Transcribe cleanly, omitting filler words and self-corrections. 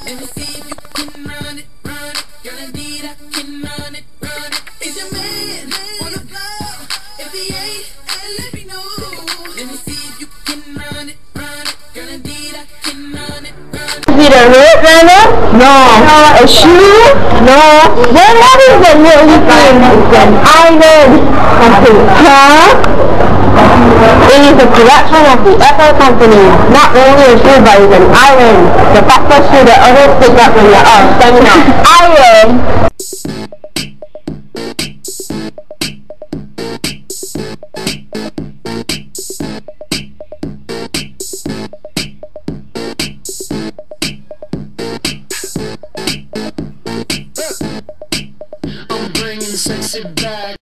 Let me see if you can run it, run it. Girl, indeed I can run it, run it. Is your man on the floor? If he ain't, let me know. Let me see if you can run it, run it. Girl, indeed I can run it, run it. Is it a red runner? No. A shoe? No. Then what is the really thing? iRan. Huh? It is a production of the Apple company. Not only a shoe, but it's an iRan. The fastest shoe that others pick up when you're out standing up. iRan. I'm bringing sexy back.